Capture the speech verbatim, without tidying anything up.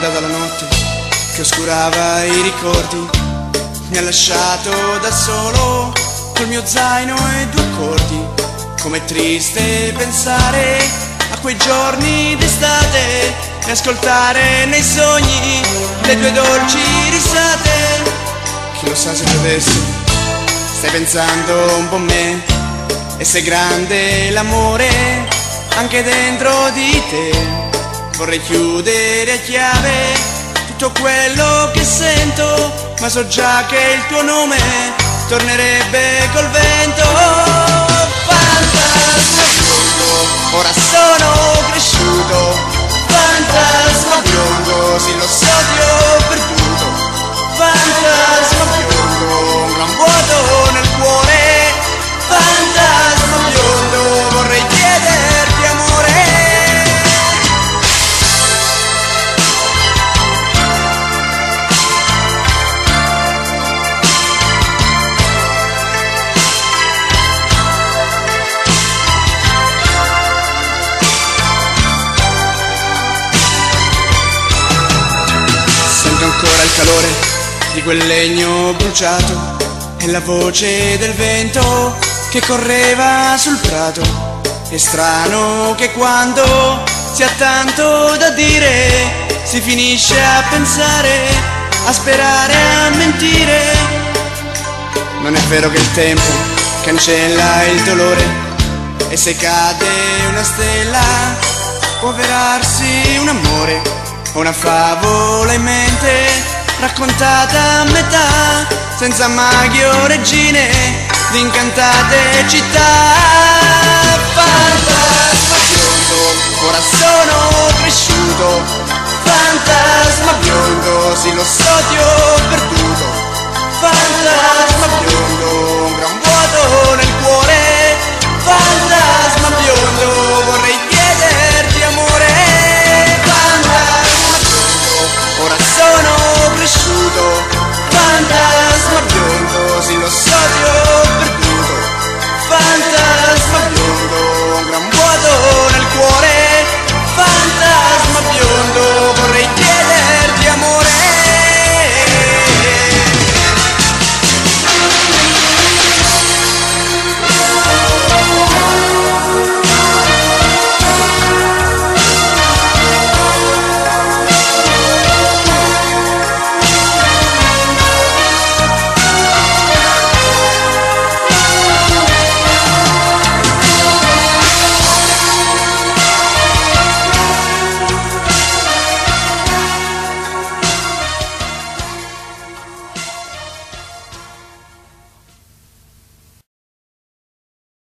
andata la notte che oscurava i ricordi, mi ha lasciato da solo col mio zaino e due accordi. Com'è triste pensare a quei giorni d'estate e ascoltare nei sogni le tue dolci risate. Chi lo sa se tu adesso stai pensando un po' a me e se grande l'amore anche dentro di te. Vorrei chiudere a chiave tutto quello che sento, ma so già che il tuo nome tornerebbe col vento. Fantasma biondo, ora sono cresciuto. Fantasma biondo, sì lo so ti ho perduto. Fantasma biondo, un gran vuoto nel cuore. Fantasma biondo, vorrei chiederti amore. Sento ancora il calore di quel legno bruciato e la voce del vento che correva sul prato. È strano che quando si ha tanto da dire si finisce a pensare, a sperare, a mentire. Non è vero che il tempo cancella il dolore e se cade una stella può avverarsi un amore o una favola in mente raccontata a metà, senza maghi o regine di incantate città. Fantasma biondo, ora sono cresciuto. Fantasma biondo, sì lo so